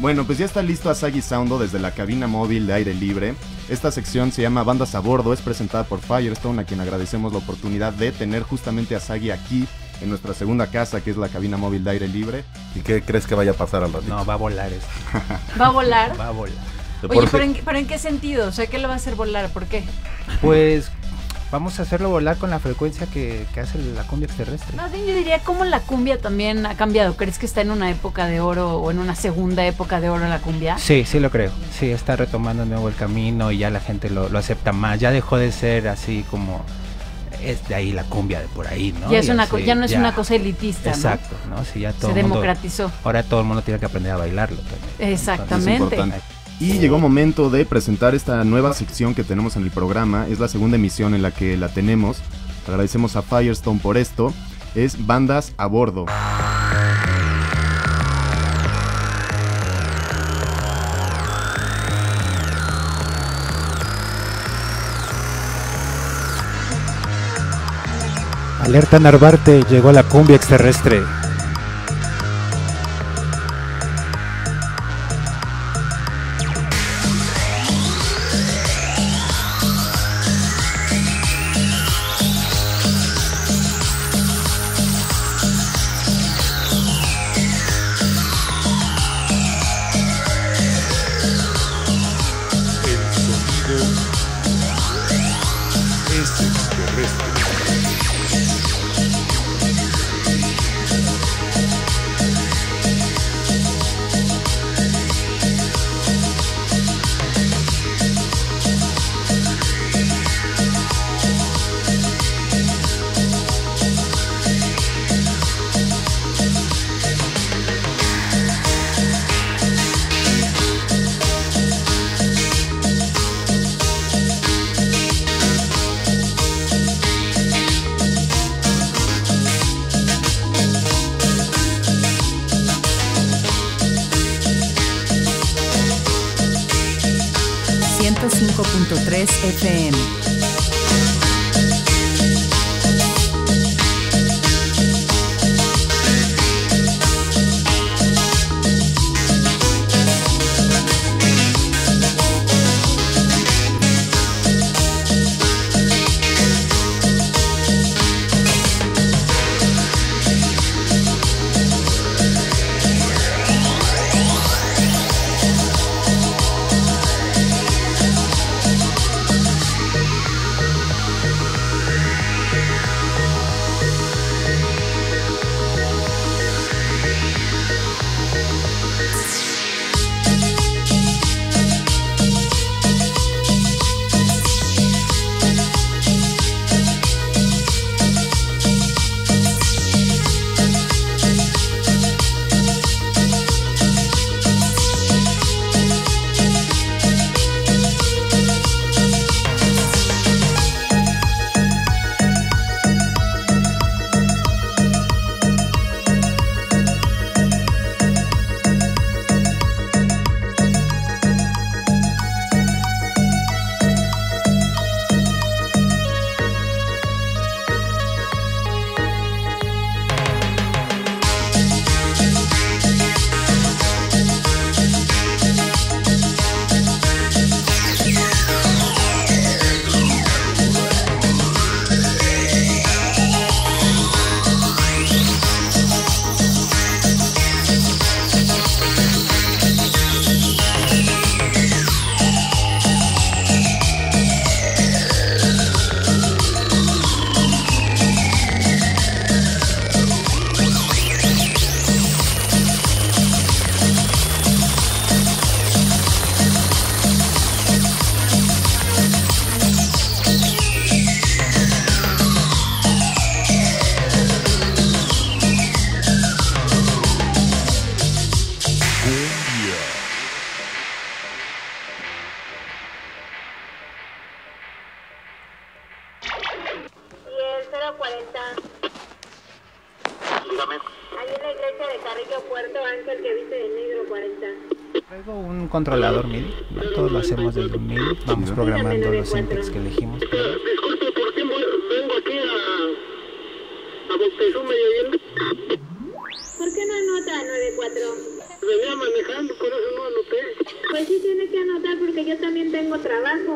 Bueno, pues ya está listo Asagi Soundo desde la cabina móvil de aire libre. Esta sección se llama Bandas a Bordo, es presentada por Firestone, a quien agradecemos la oportunidad de tener justamente a Asagi aquí en nuestra segunda casa, que es la cabina móvil de aire libre. ¿Y qué crees que vaya a pasar al ratito? No, va a volar esto. ¿Va a volar? Va a volar. Oye, ¿pero en qué sentido? O sea, ¿qué lo va a hacer volar? ¿Por qué? Pues vamos a hacerlo volar con la frecuencia que hace la cumbia extraterrestre. Más bien yo diría cómo la cumbia también ha cambiado. ¿Crees que está en una época de oro o en una segunda época de oro la cumbia? Sí, sí lo creo. Sí, está retomando de nuevo el camino y ya la gente lo acepta más. Ya dejó de ser así como es de ahí la cumbia de por ahí, ¿no? Ya, ya no es una cosa elitista, exacto, ¿no? Sí, ya todo se democratizó. Ahora todo el mundo tiene que aprender a bailarlo también. Exactamente. Y llegó momento de presentar esta nueva sección que tenemos en el programa. Es la segunda emisión en la que la tenemos. Agradecemos a Firestone por esto. Es Bandas a Bordo. Alerta Narvarte, llegó la cumbia extraterrestre. FM. Controlador MIDI, ¿no? Todos lo hacemos desde un MIDI, vamos programando los syntax que elegimos. Disculpe, ¿por qué vengo aquí a Boctezuma medio bien? ¿Por qué no anota 94? Venía manejando, por eso no tengo trabajo.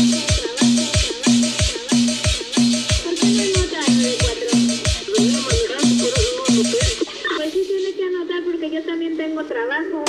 ¿Por qué no anota 94? Pues sí tiene que anotar porque yo también tengo trabajo.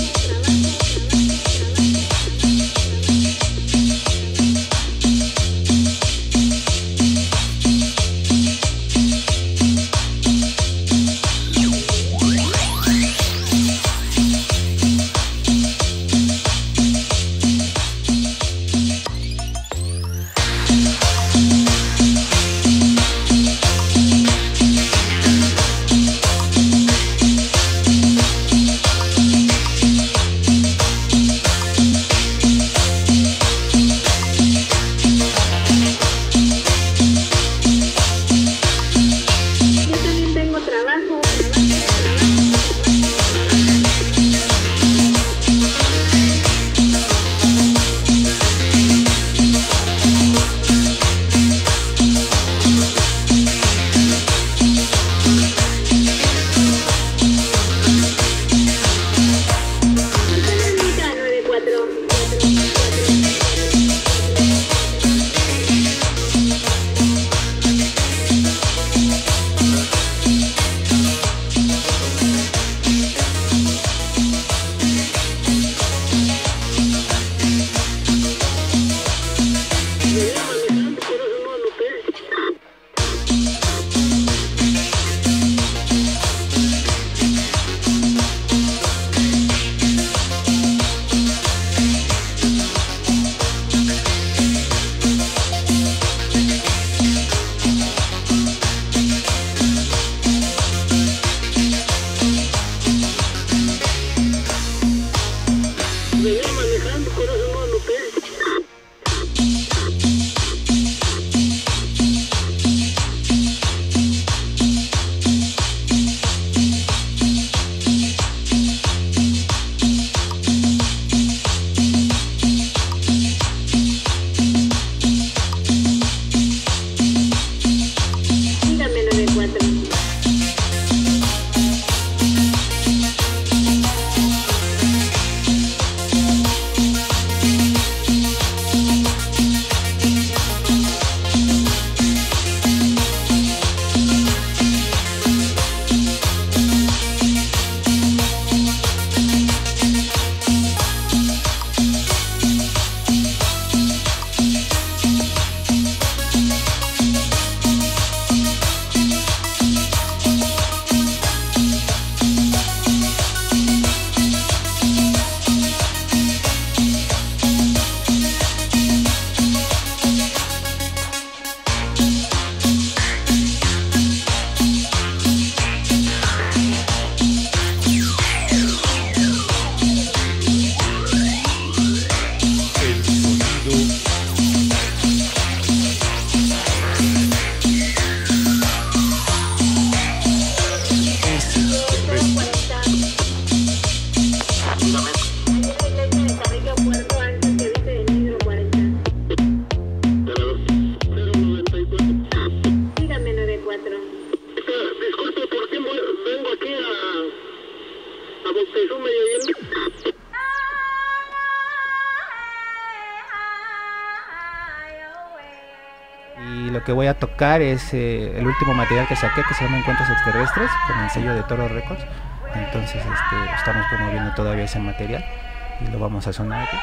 Y lo que voy a tocar es el último material que saqué, que se llama Encuentros Extraterrestres, con el sello de Toro Records. Entonces estamos promoviendo todavía ese material y lo vamos a sonar aquí.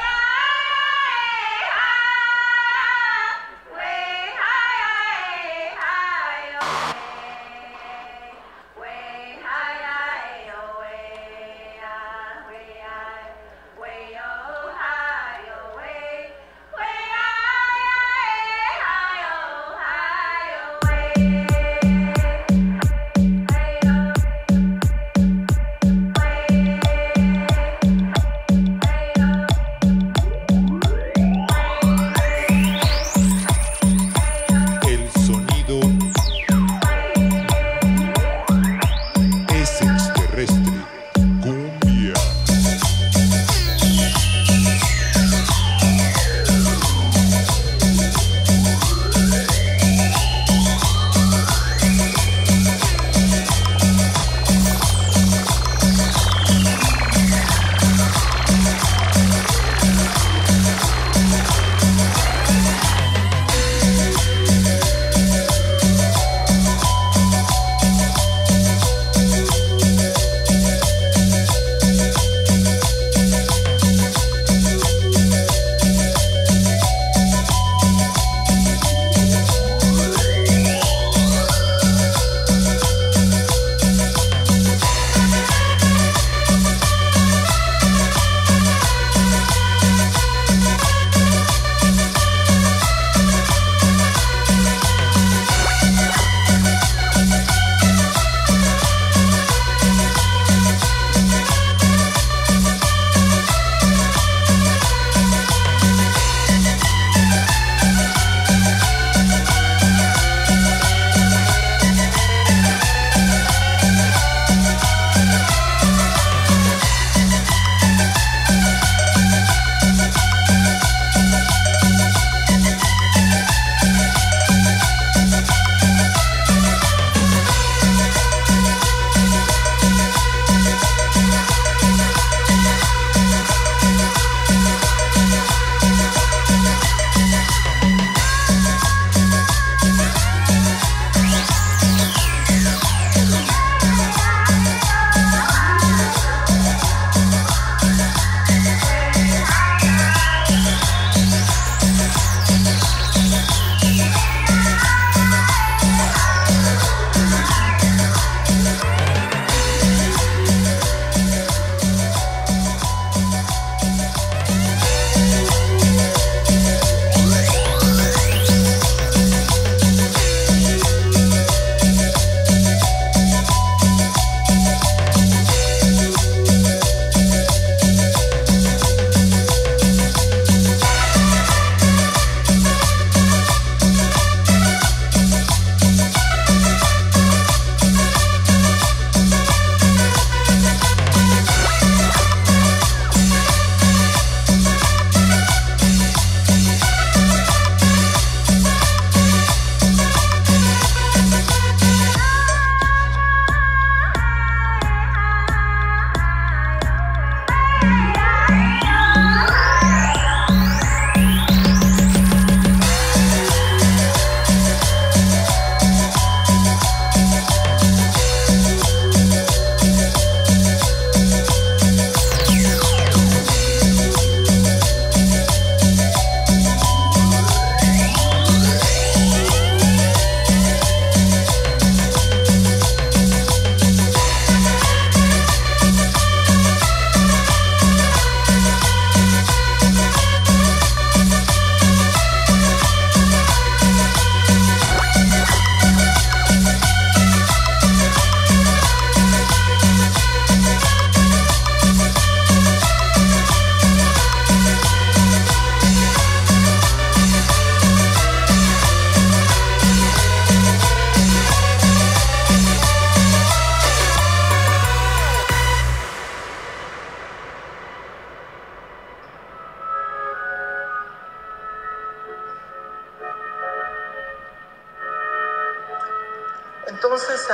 entonces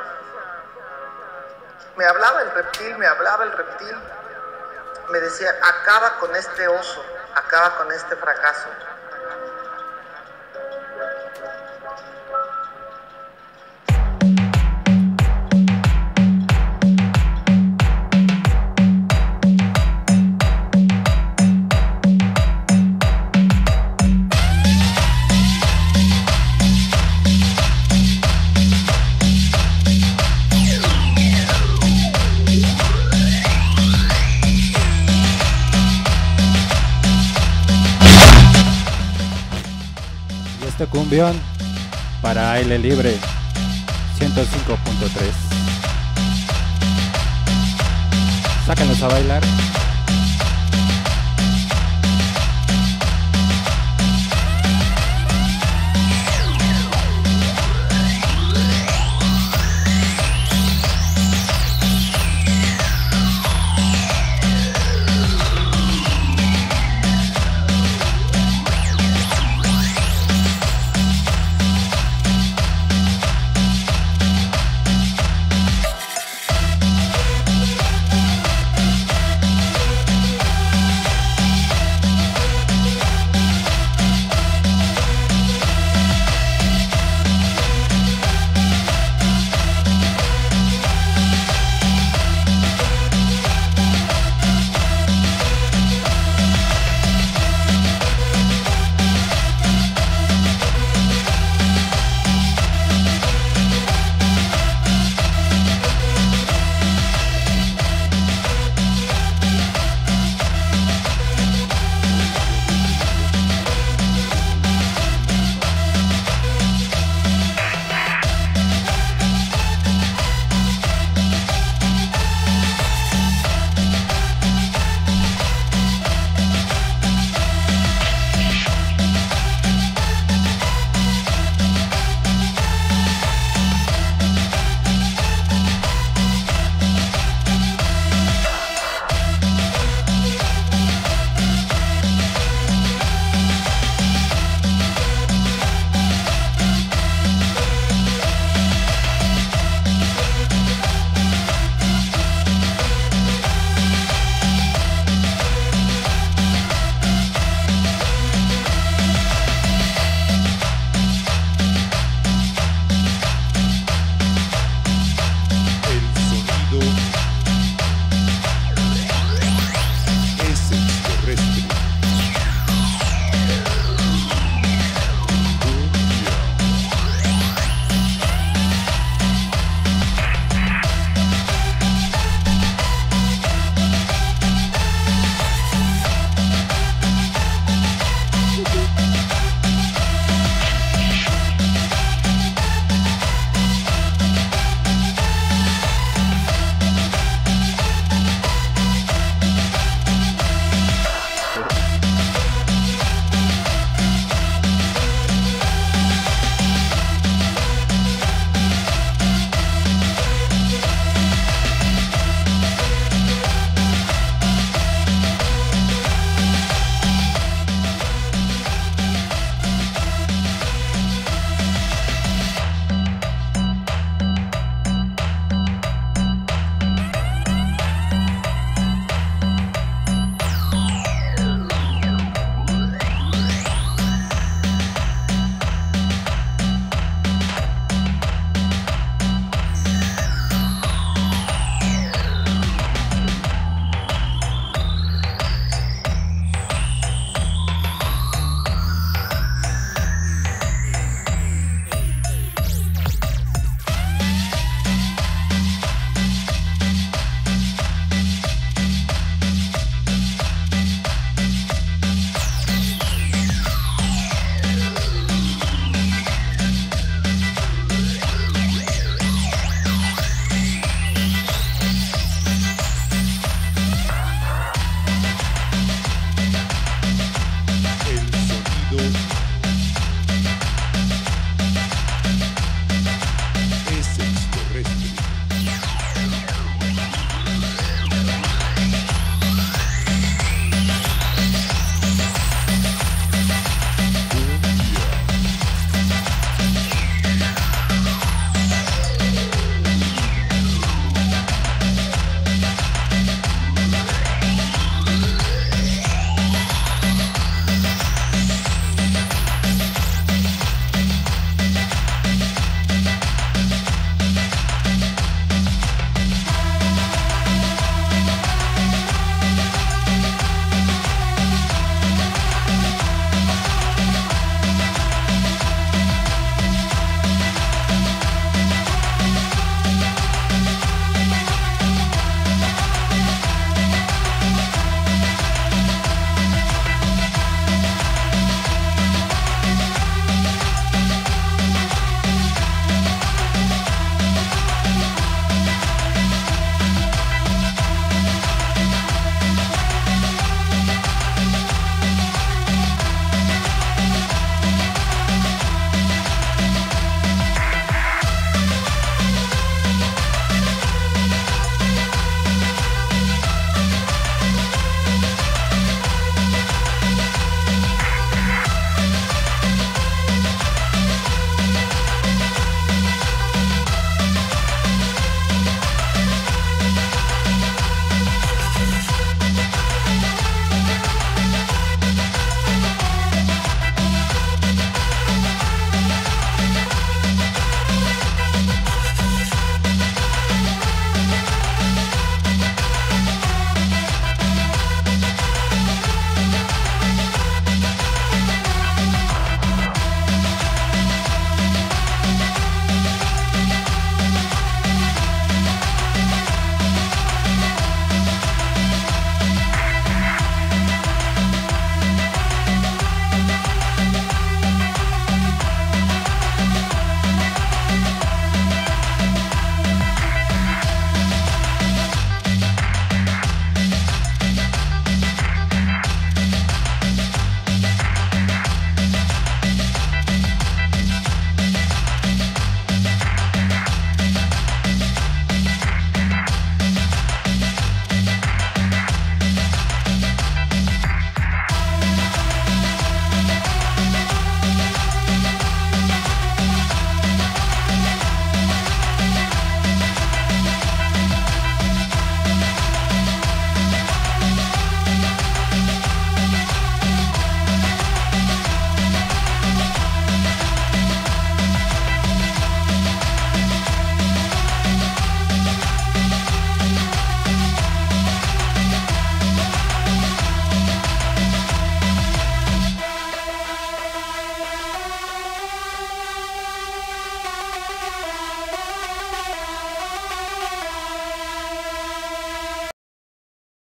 me hablaba el reptil, me decía, acaba con este oso, acaba con este fracaso. Este cumbión para Aire Libre 105.3. Sácanos a bailar.